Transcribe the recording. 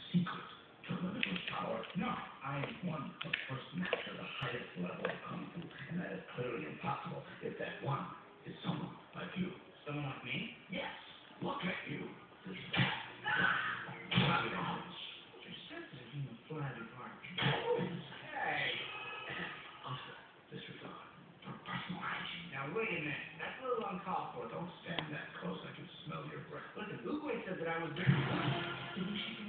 secret to limitless power? No, I am one who first mastered the highest level of Kung Fu, and that is clearly impossible if that one is someone like you. Someone like me? Yes. Look at you. This is Bobby Jones. Your senses in the flabby part. Hey. Also, disregard for personal hygiene. Now, wait a minute. That's a little uncalled for. Don't stand that close. I can smell your breath. Listen, Uguay said that I was...